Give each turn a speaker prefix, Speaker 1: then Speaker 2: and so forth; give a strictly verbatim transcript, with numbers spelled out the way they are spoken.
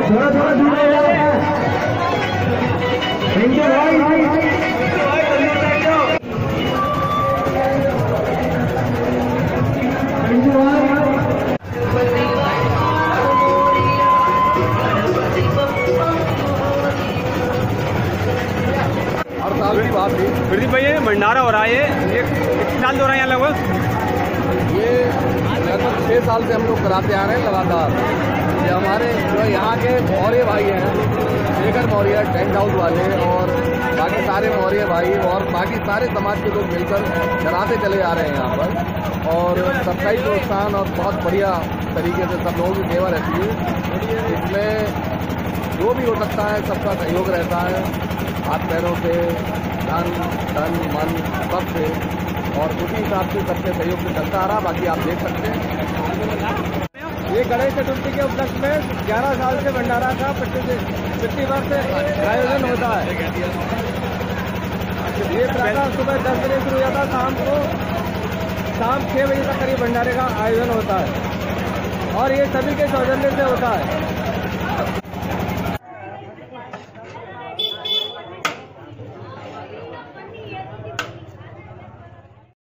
Speaker 1: थोड़ा थोड़ा दूर हो जाए। थैंक यू भाई। थैंक यू भाई।
Speaker 2: हर साल की बात है
Speaker 3: प्रदीप भाई, ये भंडारा हो रहा है, ये कितने साल हो रहा है यहाँ लगभग?
Speaker 2: ये लगभग छः साल से हम लोग कराते आ रहे हैं लगातार। ये हमारे जो यहाँ के मौर्य भाई हैं, शेखर मौर्य टेंट हाउस वाले और बाकी सारे मौर्य भाई और बाकी सारे समाज के लोग मिलकर कराते चले आ रहे हैं यहाँ पर। और सबका ही प्रोत्साहन और बहुत बढ़िया तरीके से सब लोगों की सेवा रहती है। इसमें जो भी हो सकता है सबका सहयोग रहता है, हाथ पैरों से, धन धन मन सब से, और उसी हिसाब से सबके सहयोग से चलता आ रहा। बाकी आप देख सकते हैं
Speaker 4: ये गणेश चतुर्थी के उपलक्ष्य में ग्यारह साल से भंडारा का प्रति वर्ष आयोजन होता है। ये प्रातः सुबह दस बजे शुरू होता है, शाम को शाम छः बजे तक करीब भंडारे का आयोजन होता है और ये सभी के सौजन्य से होता है।